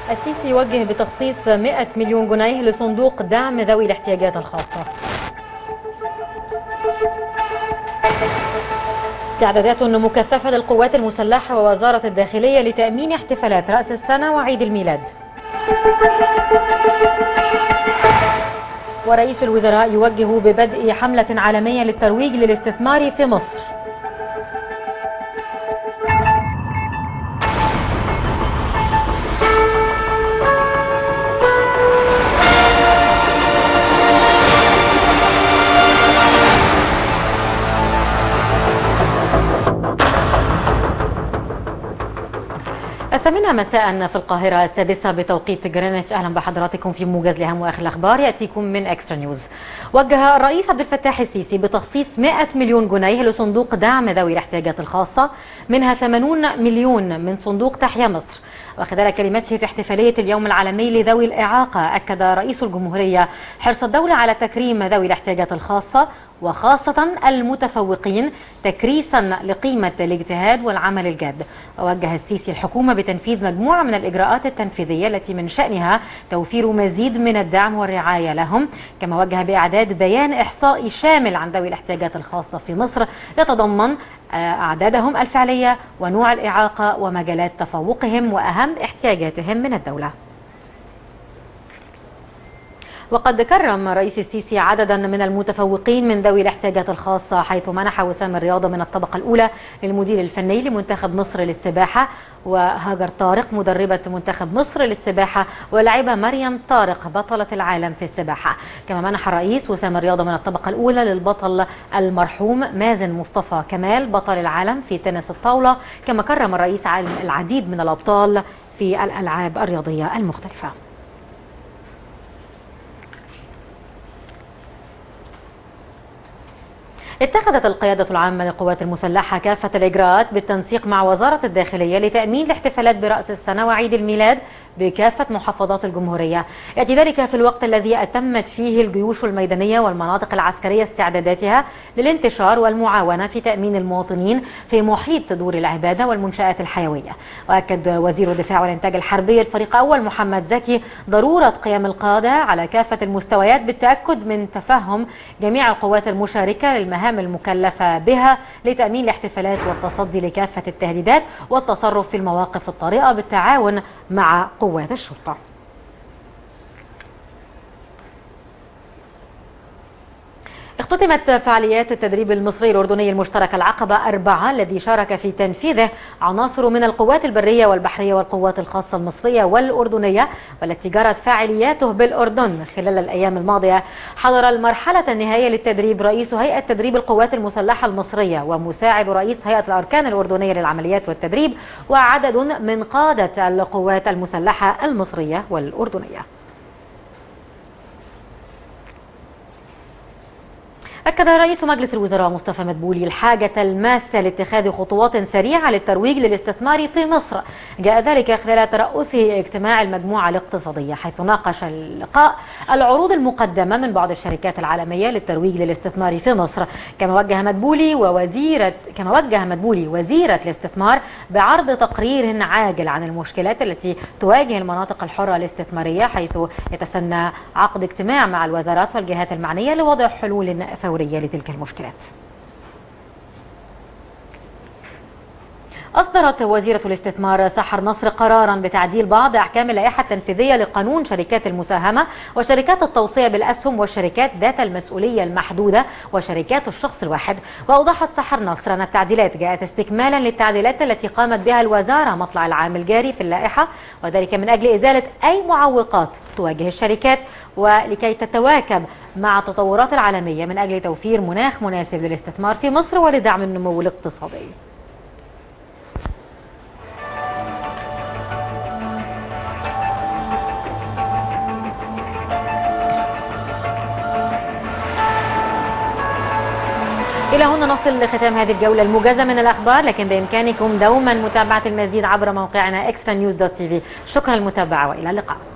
السيسي يوجه بتخصيص 100 مليون جنيه لصندوق دعم ذوي الاحتياجات الخاصة. استعدادات مكثفة للقوات المسلحة ووزارة الداخلية لتأمين احتفالات رأس السنة وعيد الميلاد. ورئيس الوزراء يوجه ببدء حملة عالمية للترويج للاستثمار في مصر. الثامنة مساء في القاهرة، السادسة بتوقيت جرينتش. أهلا بحضراتكم في موجز لأهم وآخر الأخبار يأتيكم من إكسترا نيوز. وجه الرئيس عبد الفتاح السيسي بتخصيص 100 مليون جنيه لصندوق دعم ذوي الاحتياجات الخاصة، منها 80 مليون من صندوق تحيا مصر. وخلال كلمته في احتفالية اليوم العالمي لذوي الإعاقة، أكد رئيس الجمهورية حرص الدولة على تكريم ذوي الاحتياجات الخاصة وخاصة المتفوقين، تكريسا لقيمة الاجتهاد والعمل الجاد. ووجه السيسي الحكومة بتنفيذ مجموعة من الإجراءات التنفيذية التي من شأنها توفير مزيد من الدعم والرعاية لهم، كما وجه بإعداد بيان إحصائي شامل عن ذوي الاحتياجات الخاصة في مصر يتضمن أعدادهم الفعلية ونوع الإعاقة ومجالات تفوقهم وأهم احتياجاتهم من الدولة. وقد كرم رئيس السيسي عددا من المتفوقين من ذوي الاحتياجات الخاصة، حيث منح وسام الرياضة من الطبقة الأولى للمدير الفني لمنتخب مصر للسباحة، وهاجر طارق مدربة منتخب مصر للسباحة، واللاعبة مريم طارق بطلة العالم في السباحة. كما منح الرئيس وسام الرياضة من الطبقة الأولى للبطل المرحوم مازن مصطفى كمال بطل العالم في تنس الطاولة. كما كرم الرئيس العديد من الأبطال في الألعاب الرياضية المختلفة. اتخذت القيادة العامة للقوات المسلحة كافة الإجراءات بالتنسيق مع وزارة الداخلية لتأمين الاحتفالات برأس السنة وعيد الميلاد بكافة محافظات الجمهورية. يأتي ذلك في الوقت الذي أتمت فيه الجيوش الميدانية والمناطق العسكرية استعداداتها للانتشار والمعاونة في تأمين المواطنين في محيط دور العبادة والمنشآت الحيوية. وأكد وزير الدفاع والإنتاج الحربي الفريق أول محمد زكي ضرورة قيام القادة على كافة المستويات بالتأكد من تفهم جميع القوات المشاركة للمهام المكلفة بها لتأمين الاحتفالات والتصدي لكافة التهديدات والتصرف في المواقف الطارئة بالتعاون مع قوات الشرطة. اختتمت فعاليات التدريب المصري الأردني المشترك العقبة 4 الذي شارك في تنفيذه عناصر من القوات البرية والبحرية والقوات الخاصة المصرية والأردنية، والتي جرت فعالياته بالأردن خلال الأيام الماضية. حضر المرحلة النهائية للتدريب رئيس هيئة تدريب القوات المسلحة المصرية ومساعد رئيس هيئة الأركان الأردنية للعمليات والتدريب وعدد من قادة القوات المسلحة المصرية والأردنية. أكد رئيس مجلس الوزراء مصطفى مدبولي الحاجة الماسة لاتخاذ خطوات سريعة للترويج للاستثمار في مصر. جاء ذلك خلال ترأسه اجتماع المجموعة الاقتصادية، حيث ناقش اللقاء العروض المقدمة من بعض الشركات العالمية للترويج للاستثمار في مصر. كما وجه مدبولي وزيرة الاستثمار بعرض تقرير عاجل عن المشكلات التي تواجه المناطق الحرة الاستثمارية، حيث يتسنى عقد اجتماع مع الوزارات والجهات المعنية لوضع حلول فورية لتلك المشكلات. أصدرت وزيرة الاستثمار سحر نصر قرارا بتعديل بعض أحكام اللائحة التنفيذية لقانون شركات المساهمة وشركات التوصية بالأسهم والشركات ذات المسؤولية المحدودة وشركات الشخص الواحد. وأوضحت سحر نصر أن التعديلات جاءت استكمالا للتعديلات التي قامت بها الوزارة مطلع العام الجاري في اللائحة، وذلك من أجل إزالة أي معوقات تواجه الشركات ولكي تتواكب مع التطورات العالمية من أجل توفير مناخ مناسب للاستثمار في مصر ولدعم النمو الاقتصادي. إلى هنا نصل لختام هذه الجولة الموجزة من الأخبار، لكن بإمكانكم دوما متابعة المزيد عبر موقعنا extranews.tv. شكرا للمتابعة وإلى اللقاء.